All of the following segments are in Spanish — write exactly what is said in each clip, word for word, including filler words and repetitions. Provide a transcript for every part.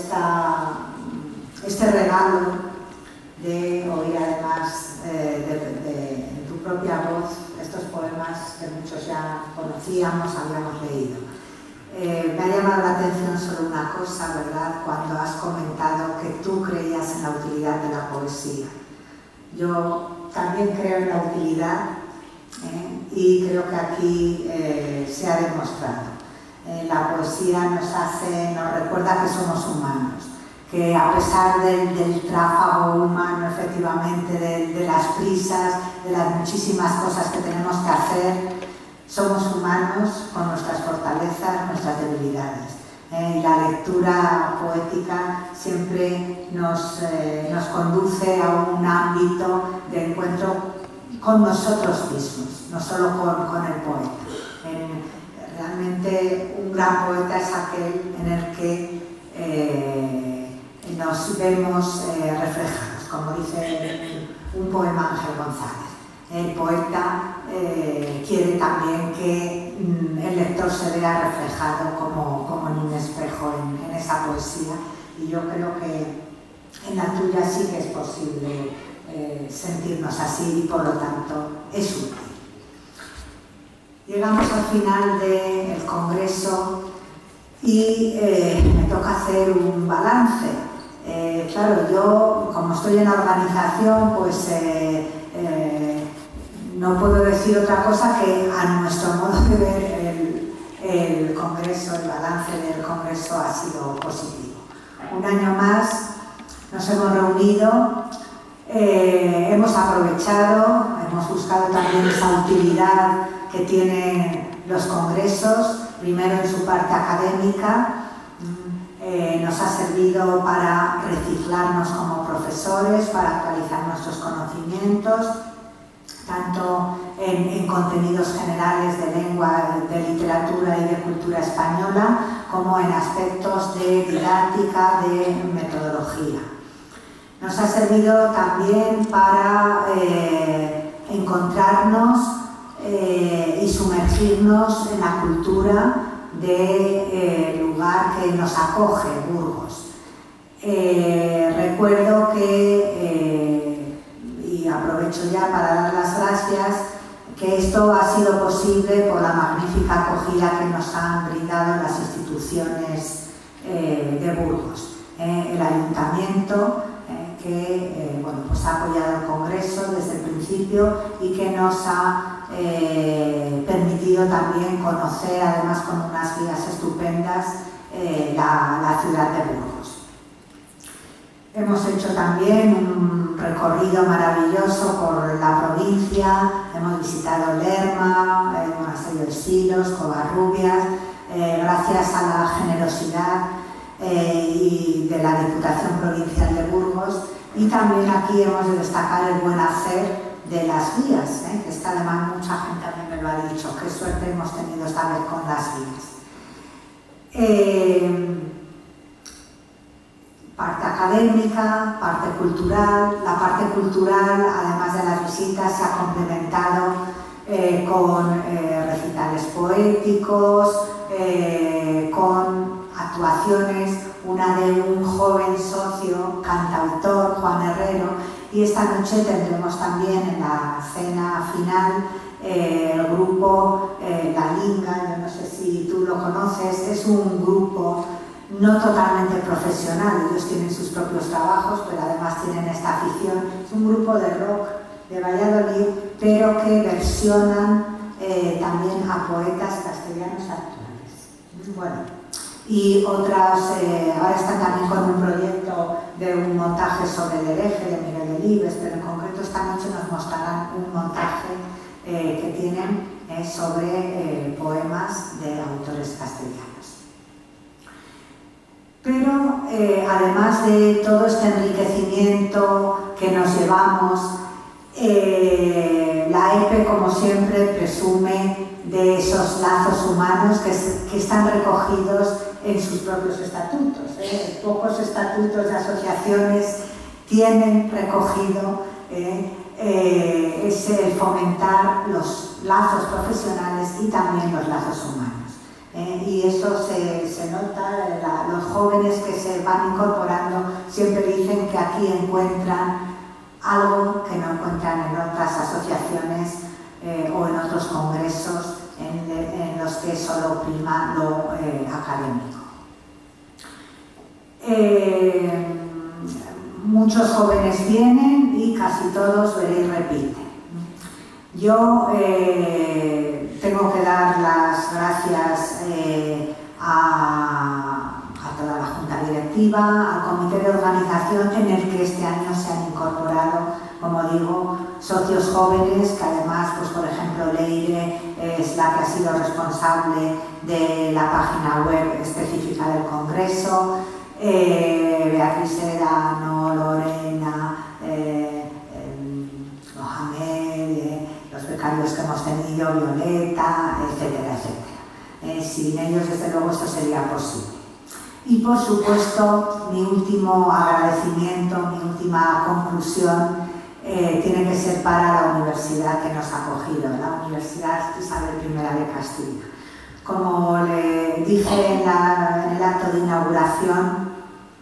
esta, este regalo de oír además eh, de, de, de tu propia voz estos poemas que muchos ya conocíamos, habíamos leído. Eh, me ha llamado la atención solo una cosa, ¿verdad?, cuando has comentado que tú creías en la utilidad de la poesía. Yo también creo en la utilidad ¿eh? y creo que aquí eh, se ha demostrado. Eh, la poesía nos hace, nos recuerda que somos humanos, que a pesar del, del tráfago humano, efectivamente, de, de las prisas, de las muchísimas cosas que tenemos que hacer, somos humanos con nuestras fortalezas, nuestras debilidades. Eh, y la lectura poética siempre nos, eh, nos conduce a un ámbito de encuentro con nosotros mismos, no solo con, con el poeta. Eh, realmente un gran poeta es aquel en el que eh, nos vemos eh, reflejados, como dice un, un poema Ángel González. El poeta eh, quiere también que mm, el lector se vea reflejado como, como en un espejo en, en esa poesía, y yo creo que en la tuya sí que es posible eh, sentirnos así y por lo tanto es útil. Llegamos al final del congreso y eh, me toca hacer un balance. Eh, claro, yo como estoy en la organización, pues eh, eh, no puedo decir otra cosa que a nuestro modo de ver el, el congreso, el balance del congreso ha sido positivo. Un año más nos hemos reunido, eh, hemos aprovechado, hemos buscado también esa utilidad que tienen los congresos, primero en su parte académica, eh, nos ha servido para reciclarnos como profesores, para actualizar nuestros conocimientos, tanto en, en contenidos generales de lengua, de literatura y de cultura española, como en aspectos de didáctica, de metodología. Nos ha servido también para eh, encontrarnos eh, y sumergirnos en la cultura del de, eh, lugar que nos acoge, Burgos. Eh, recuerdo que eh, y aprovecho ya para dar las gracias, que esto ha sido posible por la magnífica acogida que nos han brindado las instituciones eh, de Burgos. Eh, el ayuntamiento, eh, que eh, bueno, pues ha apoyado el congreso desde el principio y que nos ha eh, permitido también conocer, además con unas guías estupendas, eh, la, la ciudad de Burgos. Hemos hecho también un recorrido maravilloso por la provincia, hemos visitado Lerma, el monasterio de Silos, Covarrubias, eh, gracias a la generosidad eh, y de la Diputación Provincial de Burgos, y también aquí hemos de destacar el buen hacer de las guías, eh, que está además mucha gente también me lo ha dicho, qué suerte hemos tenido esta vez con las guías. Eh, Parte académica, parte cultural. La parte cultural, además de las visitas, se ha complementado eh, con eh, recitales poéticos, eh, con actuaciones, una de un joven socio, cantautor, Juan Herrero, y esta noche tendremos también en la cena final eh, el grupo eh, La Linga, yo no sé si tú lo conoces, es un grupo no totalmente profesional, ellos tienen sus propios trabajos, pero además tienen esta afición. Es un grupo de rock de Valladolid, pero que versionan eh, también a poetas castellanos actuales. Bueno, y otras, eh, ahora están también con un proyecto de un montaje sobre el hereje de Miguel Delibes, pero en concreto esta noche nos mostrarán un montaje eh, que tienen eh, sobre eh, poemas de autores castellanos. Pero eh, además de todo este enriquecimiento que nos llevamos, eh, la E P E, como siempre, presume de esos lazos humanos que, que están recogidos en sus propios estatutos. ¿eh? Pocos estatutos de asociaciones tienen recogido eh, eh, ese fomentar los lazos profesionales y también los lazos humanos. Eh, y eso se, se nota, la, los jóvenes jóvenes que se van incorporando siempre dicen que aquí encuentran algo que no encuentran en otras asociaciones eh, o en otros congresos en, en los que solo prima lo eh, académico. Eh, muchos jóvenes vienen y casi todos veréis repiten. Yo eh, tengo que dar las gracias eh, a, a toda la Junta Directiva, al Comité de Organización, en el que este año se han incorporado, como digo, socios jóvenes, que además, pues por ejemplo, Leire es la que ha sido responsable de la página web específica del Congreso, eh, Beatriz Sedano, Lorena, eh, eh, Mohamed, eh, los becarios que hemos tenido, Violeta, etcétera, etcétera. Eh, sin ellos, desde luego, esto sería posible. Y, por supuesto, mi último agradecimiento, mi última conclusión, eh, tiene que ser para la universidad que nos ha acogido, la Universidad Isabel primera de Castilla. Como le dije en, la, en el acto de inauguración,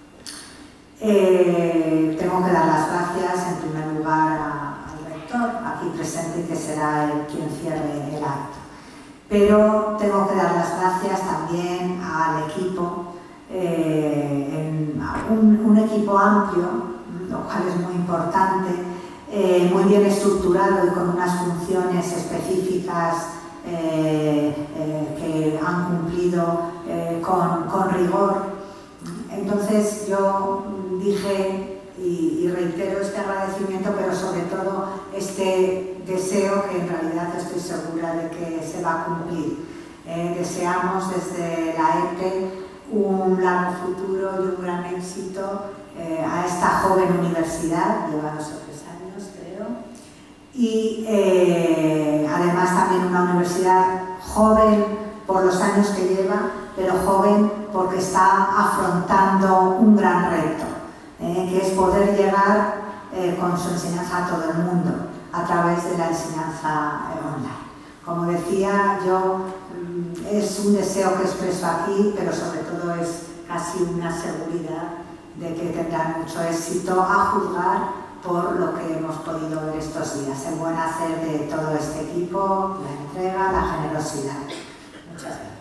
eh, tengo que dar las gracias, en primer lugar, a, al rector, aquí presente, que será el quien cierre el acto. Pero tengo que dar las gracias también al equipo, eh, en, a un, un equipo amplio, lo cual es muy importante, eh, muy bien estructurado y con unas funciones específicas eh, eh, que han cumplido eh, con, con rigor. Entonces yo dije y, y reitero este agradecimiento, pero sobre todo este deseo que en realidad estoy segura de que se va a cumplir. Eh, deseamos desde la E P E un largo futuro y un gran éxito eh, a esta joven universidad, lleva dos o tres años creo, y eh, además también una universidad joven por los años que lleva, pero joven porque está afrontando un gran reto, eh, que es poder llegar eh, con su enseñanza a todo el mundo a través de la enseñanza eh, online. Como decía, yo mm, es un deseo que expreso aquí, pero sobre todo es casi una seguridad de que tendrán mucho éxito, a juzgar por lo que hemos podido ver estos días, el buen hacer de todo este equipo, la entrega, la generosidad. Muchas gracias.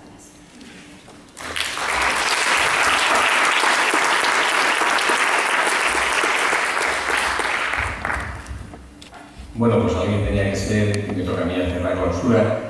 Bueno, pues alguien tenía que ser, me toca a mí hacer la clausura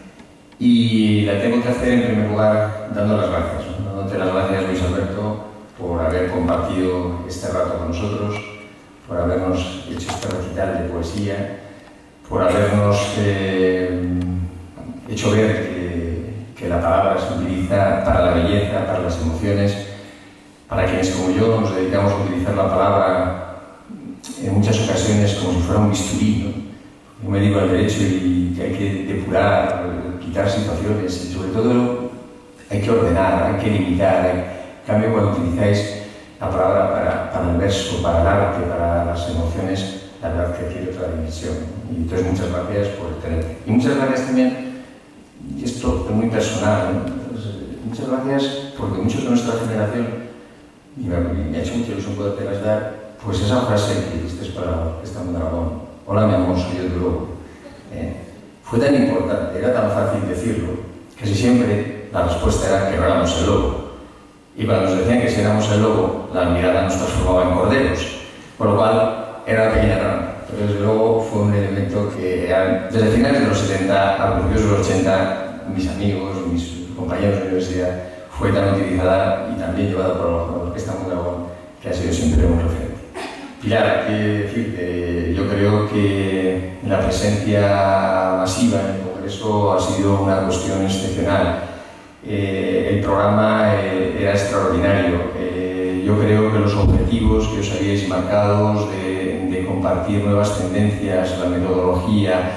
y la tengo que hacer en primer lugar dando las gracias, ¿no? Dándote las gracias, Luis Alberto, por haber compartido este rato con nosotros, por habernos hecho este recital de poesía, por habernos eh, hecho ver que, que la palabra se utiliza para la belleza, para las emociones, para quienes como yo nos dedicamos a utilizar la palabra en muchas ocasiones como si fuera un bisturí, ¿no? Yo me digo al derecho y que hay que depurar, quitar situaciones y sobre todo hay que ordenar, hay que limitar. En cambio, cuando utilizáis la palabra para, para el verso, para el arte, para las emociones, la verdad que tiene otra dimensión. Y entonces muchas gracias por tenerte. Y muchas gracias también, y esto es muy personal, ¿no? Entonces, muchas gracias porque muchos de nuestra generación, y me, me ha hecho mucha ilusión podertelas dar, pues esa frase que hiciste para la Orquesta Mondragón, hola mi amor, soy el globo, eh, fue tan importante, era tan fácil decirlo, que casi siempre la respuesta era que no éramos el lobo. Y cuando nos decían que si éramos el lobo, la mirada nos transformaba en corderos, con lo cual era una pequeña trampa. Pero desde luego fue un elemento que era, desde finales de los setenta a principios de los ochenta, mis amigos, mis compañeros de universidad, fue tan utilizada y también llevada por la Orquesta Mondragón, que ha sido siempre un referente. Pilar, ¿qué decirte? Yo creo que la presencia masiva en el Congreso ha sido una cuestión excepcional. Eh, el programa eh, era extraordinario. Eh, yo creo que los objetivos que os habíais marcado de, de compartir nuevas tendencias, la metodología,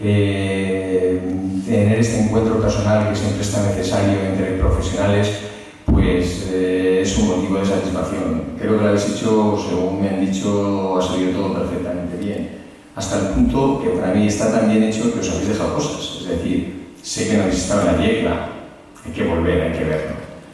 eh, tener este encuentro personal que siempre está necesario entre profesionales, pues eh, es un motivo de satisfacción. Creo que lo habéis hecho, según me han dicho, ha salido todo perfectamente bien. Hasta el punto que para mí está tan bien hecho que os habéis dejado cosas. Es decir, sé que no habéis estado en la yecla, hay que volver, hay que verlo.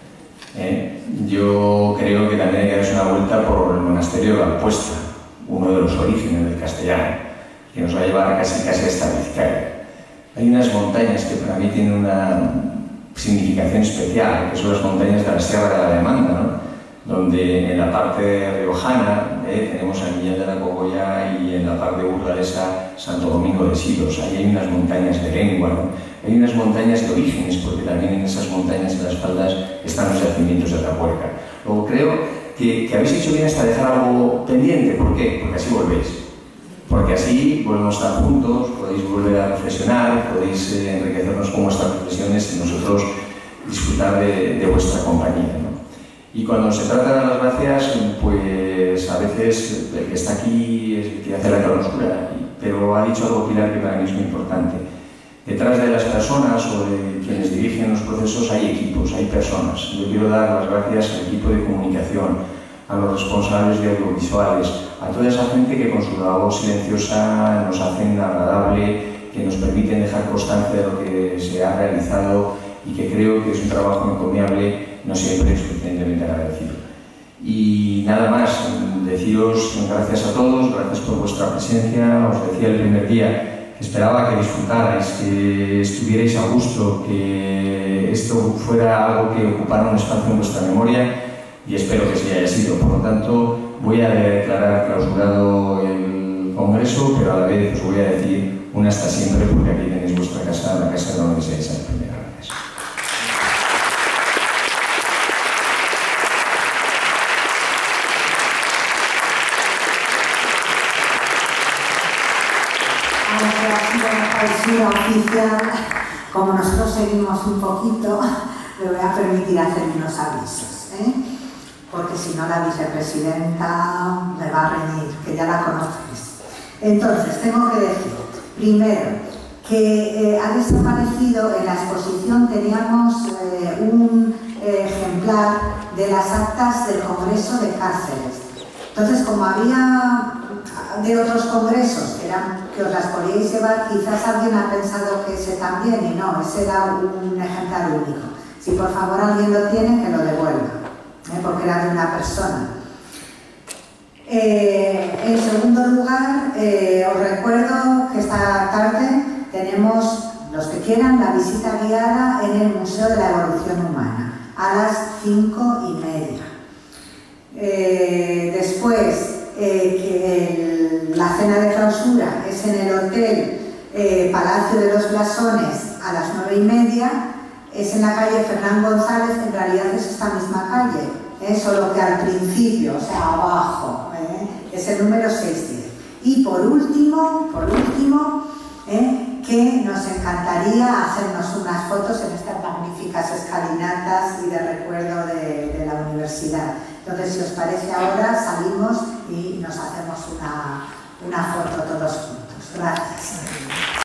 ¿eh? Yo creo que también hay que darse una vuelta por el monasterio de Valpuesta, uno de los orígenes del castellano, que nos va a llevar casi, casi hasta Vizcaya. Hay unas montañas que para mí tienen una significación especial, que son las montañas de la Sierra de la Demanda, ¿no? Donde en la parte riojana eh, tenemos a Millán de la Cogolla y en la parte burgalesa Santo Domingo de Silos. Ahí hay unas montañas de lengua, ¿no? Hay unas montañas de orígenes, porque también en esas montañas, en las faldas, están los yacimientos de Atapuerca. Luego creo que, que habéis hecho bien hasta dejar algo pendiente. ¿Por qué? Porque así volvéis. Porque así volvemos a estar juntos, podéis volver a reflexionar, podéis eh, enriquecernos con vuestras reflexiones y nosotros disfrutar de, de vuestra compañía, ¿no? Y cuando se trata de dar las gracias, pues a veces el que está aquí es el que hace la clausura, pero ha dicho algo Pilar que para mí es muy importante. Detrás de las personas o de quienes dirigen los procesos hay equipos, hay personas. Yo quiero dar las gracias al equipo de comunicación, a los responsables de audiovisuales, a toda esa gente que con su labor silenciosa nos hacen agradable, que nos permiten dejar constancia de lo que se ha realizado y que creo que es un trabajo encomiable, no siempre es suficientemente agradecido. Y nada más, deciros gracias a todos, gracias por vuestra presencia. Os decía el primer día que esperaba que disfrutarais, que estuvierais a gusto, que esto fuera algo que ocupara un espacio en vuestra memoria, y espero que sí haya sido. Por lo tanto, voy a declarar clausurado el Congreso, pero a la vez os voy a decir un hasta siempre, porque aquí tenéis vuestra casa, la casa de la Universidad de San Pedro. Gracias. Clausura oficial, como nosotros seguimos un poquito, me voy a permitir hacer unos avisos, ¿eh? Porque si no la vicepresidenta me va a reñir, que ya la conoces. Entonces, tengo que decir, primero, que eh, ha desaparecido, en la exposición teníamos eh, un eh, ejemplar de las actas del Congreso de Cáceres. Entonces, como había de otros congresos que, eran, que os las podíais llevar, quizás alguien ha pensado que ese también, y no, ese era un ejemplar único. Si por favor alguien lo tiene, que lo devuelva, ¿eh? Porque era de una persona. Eh, en segundo lugar, eh, os recuerdo que esta tarde tenemos, los que quieran, la visita guiada en el Museo de la Evolución Humana, a las cinco y media. Eh, después, eh, que el, la cena de clausura es en el Hotel eh, Palacio de los Blasones a las nueve y media, es en la calle Fernán González, en realidad es esta misma calle, ¿eh? Solo que al principio, o sea, abajo, ¿eh? Es el número seiscientos diez. Y por último, por último, ¿eh? que nos encantaría hacernos unas fotos en estas magníficas escalinatas y de recuerdo de, de la universidad. Entonces, si os parece ahora, salimos y nos hacemos una, una foto todos juntos. Gracias.